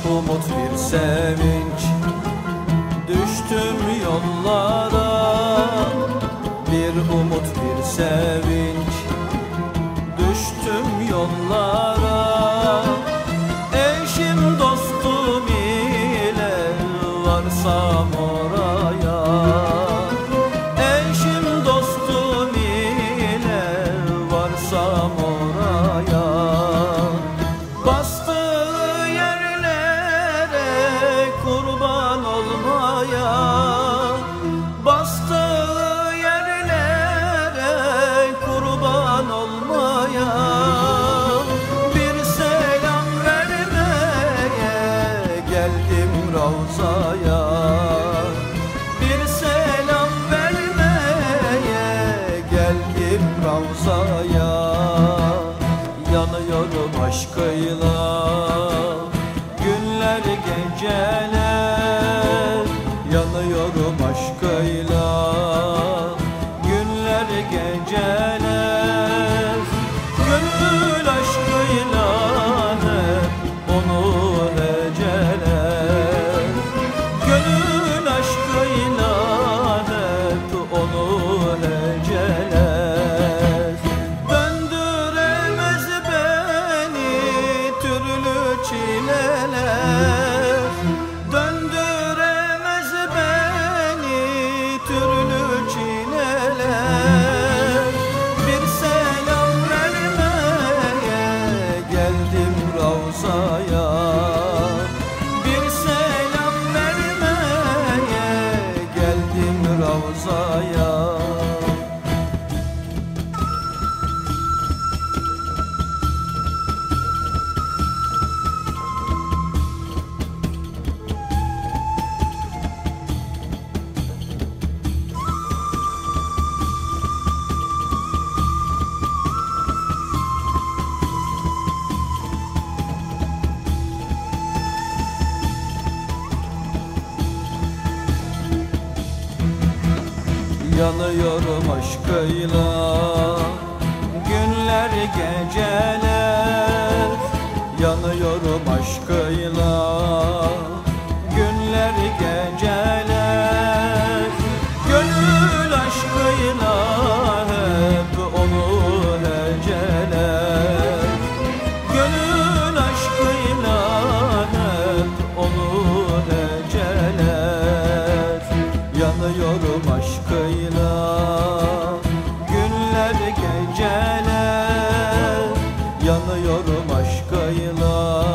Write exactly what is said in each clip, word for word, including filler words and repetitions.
umut bir sevinç. Düştüm yollara, bir umut bir sevinç. Düştüm yollara, eşim dostum ile varsam oraya. Eşim dostum ile varsam oraya. Bastığı yerlere kurban olmaya. Bastığı yerlere kurban olmaya. Bir selam vermeye geldim Ravza'ya. Bir selam vermeye geldim Ravza'ya. Yanıyorum aşkıyla günler geceler. Yanıyorum aşkıyla günler geceler. Gönül aşkıyla hep onu heceler. Gönül aşkıyla hep onu heceler. Döndüremez beni türlü çileler. Döndüremez beni türlü çileler. Bir selam vermeye geldim Ravza'ya. Bir selam vermeye geldim Ravza'ya. Yanıyorum aşkıyla günler geceler. Yanıyorum aşkıyla günler geceler. Gönül aşkıyla hep onu heceler. Gönül aşkıyla hep onu heceler. Yanıyorum aşkıyla günler geceler. Yanıyorum aşkıyla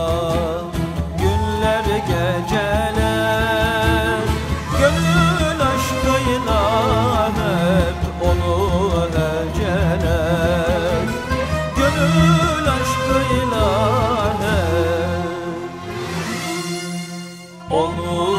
günler geceler. Gönül aşkıyla hep onu heceler. Gönül aşkıyla hep onu